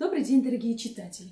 Добрый день, дорогие читатели!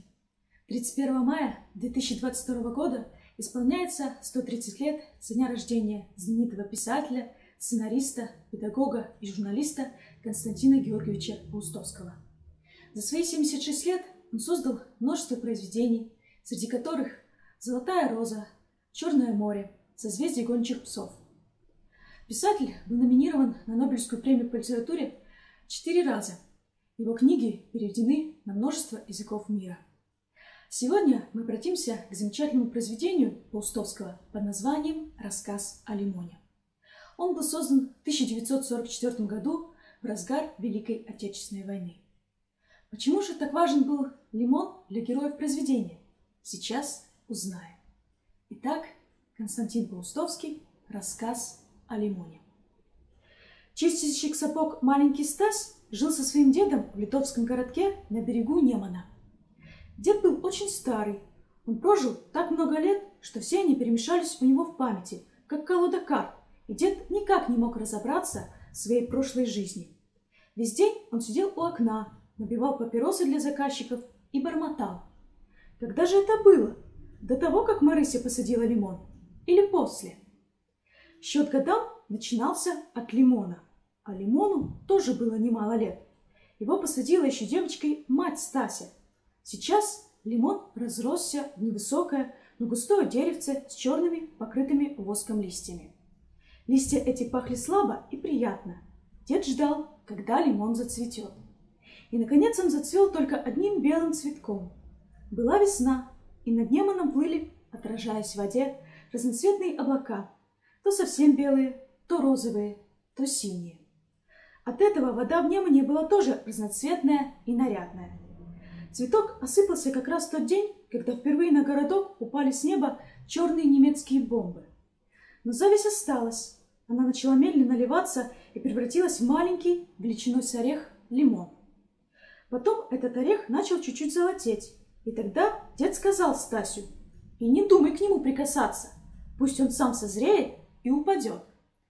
31 мая 2022 года исполняется 130 лет со дня рождения знаменитого писателя, сценариста, педагога и журналиста Константина Георгиевича Паустовского. За свои 76 лет он создал множество произведений, среди которых «Золотая роза», «Черное море», «Созвездие гончих псов». Писатель был номинирован на Нобелевскую премию по литературе 4 раза. Его книги переведены на множество языков мира. Сегодня мы обратимся к замечательному произведению Паустовского под названием «Рассказ о лимоне». Он был создан в 1944 году в разгар Великой Отечественной войны. Почему же так важен был лимон для героев произведения? Сейчас узнаем. Итак, Константин Паустовский «Рассказ о лимоне». Чистильщик сапог маленький Стась жил со своим дедом в литовском городке на берегу Немана. Дед был очень старый. Он прожил так много лет, что все они перемешались у него в памяти, как колода карт, и дед никак не мог разобраться в своей прошлой жизни. Весь день он сидел у окна, набивал папиросы для заказчиков и бормотал. Когда же это было? До того, как Марыся посадила лимон? Или после? Счет годам начинался от лимона. А лимону тоже было немало лет. Его посадила еще девочкой мать Стася. Сейчас лимон разросся в невысокое, но густое деревце с черными, покрытыми воском листьями. Листья эти пахли слабо и приятно. Дед ждал, когда лимон зацветет. И, наконец, он зацвел только одним белым цветком. Была весна, и над Неманом плыли, отражаясь в воде, разноцветные облака, то совсем белые, то розовые, то синие. От этого вода в Немане была тоже разноцветная и нарядная. Цветок осыпался как раз в тот день, когда впервые на городок упали с неба черные немецкие бомбы. Но зависть осталась. Она начала медленно наливаться и превратилась в маленький, величиной с орех, лимон. Потом этот орех начал чуть-чуть золотеть, и тогда дед сказал Стасю: «И не думай к нему прикасаться, пусть он сам созреет и упадет».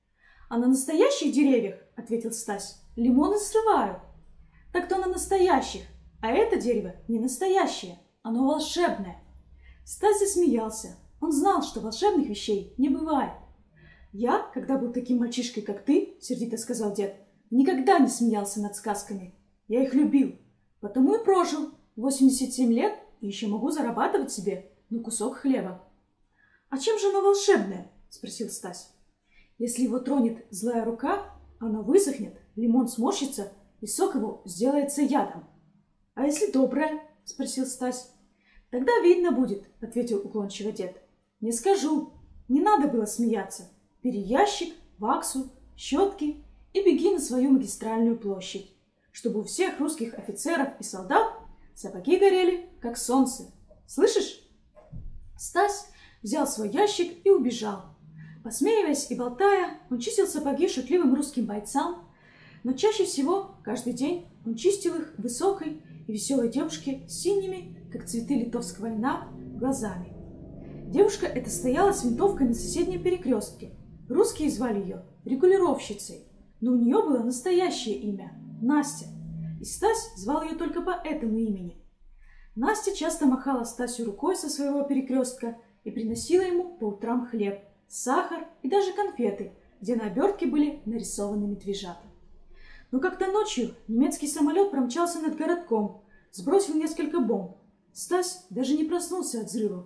«А на настоящих деревьях, — ответил Стась, — лимоны срывают». «Так-то на настоящих, а это дерево не настоящее, оно волшебное». Стась засмеялся. Он знал, что волшебных вещей не бывает. «Я, когда был таким мальчишкой, как ты, — сердито сказал дед, — никогда не смеялся над сказками. Я их любил, потому и прожил 87 лет и еще могу зарабатывать себе на кусок хлеба». «А чем же оно волшебное? — спросил Стась. «Если его тронет злая рука, оно высохнет, лимон сморщится, и сок его сделается ядом». «А если доброе? — спросил Стась. «Тогда видно будет, — ответил уклончиво дед. Не скажу, не надо было смеяться. Бери ящик, ваксу, щетки и беги на свою магистральную площадь, чтобы у всех русских офицеров и солдат сапоги горели, как солнце. Слышишь?» Стась взял свой ящик и убежал. Посмеиваясь и болтая, он чистил сапоги шутливым русским бойцам, но чаще всего каждый день он чистил их высокой и веселой девушке с синими, как цветы литовского льна, глазами. Девушка эта стояла с винтовкой на соседнем перекрестке. Русские звали ее регулировщицей, но у нее было настоящее имя – Настя, и Стась звал ее только по этому имени. Настя часто махала Стасю рукой со своего перекрестка и приносила ему по утрам хлеб, сахар и даже конфеты, где на обертке были нарисованы медвежата. Но как-то ночью немецкий самолет промчался над городком, сбросил несколько бомб. Стась даже не проснулся от взрывов.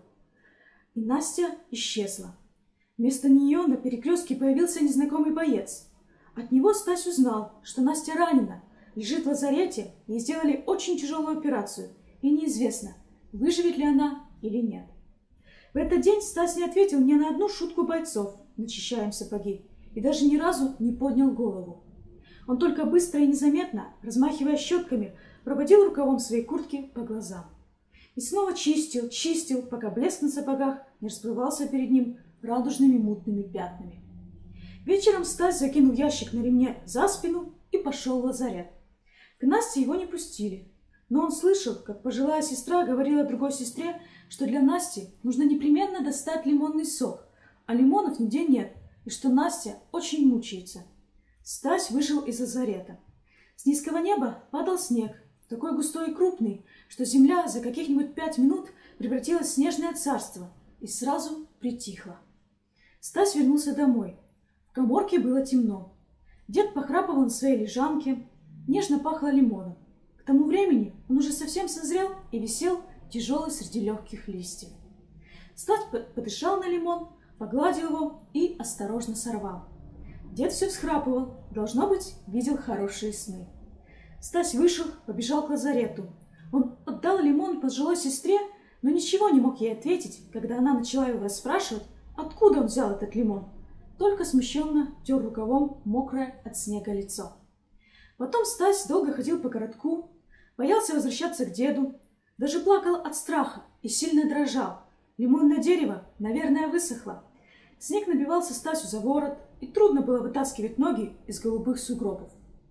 И Настя исчезла. Вместо нее на перекрестке появился незнакомый боец. От него Стась узнал, что Настя ранена, лежит в лазарете, ей сделали очень тяжелую операцию, и неизвестно, выживет ли она или нет. В этот день Стась не ответил ни на одну шутку бойцов, начищая им сапоги, и даже ни разу не поднял голову. Он только быстро и незаметно, размахивая щетками, проводил рукавом своей куртки по глазам. И снова чистил, пока блеск на сапогах не расплывался перед ним радужными мутными пятнами. Вечером Стась закинул ящик на ремне за спину и пошел в лазарет. К Насте его не пустили, но он слышал, как пожилая сестра говорила другой сестре, что для Насти нужно непременно достать лимонный сок, а лимонов нигде нет, и что Настя очень мучается. Стась вышел из лазарета. С низкого неба падал снег, такой густой и крупный, что земля за каких-нибудь 5 минут превратилась в снежное царство и сразу притихла. Стась вернулся домой. В каморке было темно. Дед похрапывал на своей лежанке, нежно пахло лимоном. К тому времени он уже совсем созрел и висел тяжелый среди легких листьев. Стась подышал на лимон, погладил его и осторожно сорвал. Дед все всхрапывал, должно быть, видел хорошие сны. Стась вышел, побежал к лазарету. Он отдал лимон пожилой сестре, но ничего не мог ей ответить, когда она начала его расспрашивать, откуда он взял этот лимон. Только смущенно тер рукавом мокрое от снега лицо. Потом Стась долго ходил по городку, боялся возвращаться к деду, даже плакал от страха и сильно дрожал. Лимонное дерево, наверное, высохло. Снег набивался Стасю за ворот, и трудно было вытаскивать ноги из голубых сугробов.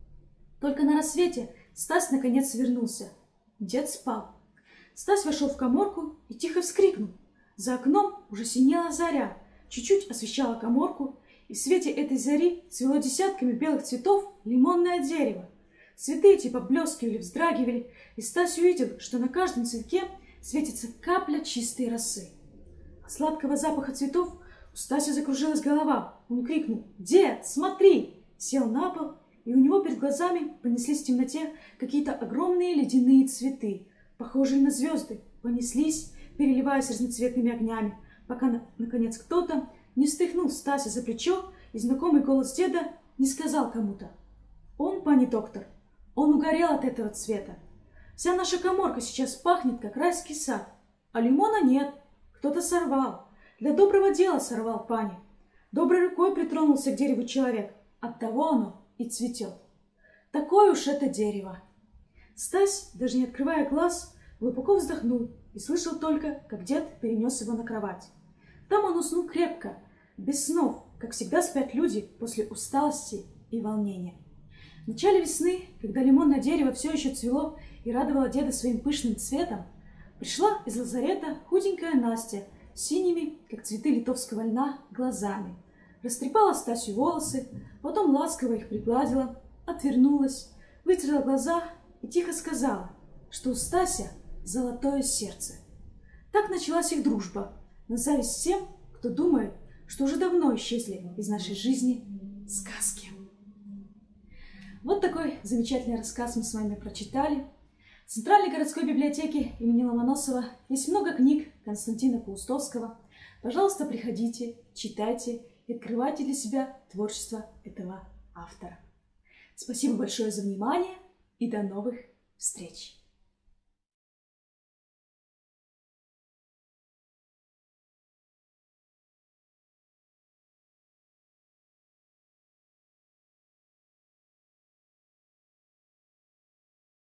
Только на рассвете Стась наконец вернулся. Дед спал. Стась вошел в каморку и тихо вскрикнул. За окном уже синела заря, чуть-чуть освещала каморку, и в свете этой зари цвело десятками белых цветов лимонное дерево. Цветы эти поблескивали, вздрагивали, и Стась увидел, что на каждом цветке светится капля чистой росы. От сладкого запаха цветов у Стася закружилась голова. Он крикнул: «Дед, смотри!» Сел на пол, и у него перед глазами понеслись в темноте какие-то огромные ледяные цветы, похожие на звезды, понеслись, переливаясь разноцветными огнями, пока, наконец, кто-то не встряхнул Стася за плечо, и знакомый голос деда не сказал кому-то: «Он, пани доктор, он угорел от этого цвета. Вся наша каморка сейчас пахнет, как райский сад, а лимона нет, кто-то сорвал. Для доброго дела сорвал, пани. Доброй рукой притронулся к дереву человек, оттого оно и цветет. Такое уж это дерево». Стась, даже не открывая глаз, глубоко вздохнул и слышал только, как дед перенес его на кровать. Там он уснул крепко, без снов, как всегда спят люди после усталости и волнения. В начале весны, когда лимонное дерево все еще цвело и радовало деда своим пышным цветом, пришла из лазарета худенькая Настя с синими, как цветы литовского льна, глазами. Растрепала Стасю волосы, потом ласково их пригладила, отвернулась, вытерла глаза и тихо сказала, что у Стася золотое сердце. Так началась их дружба, на зависть всем, кто думает, что уже давно исчезли из нашей жизни сказки. Вот такой замечательный рассказ мы с вами прочитали. В Центральной городской библиотеке имени Ломоносова есть много книг Константина Паустовского. Пожалуйста, приходите, читайте и открывайте для себя творчество этого автора. Спасибо большое за внимание и до новых встреч!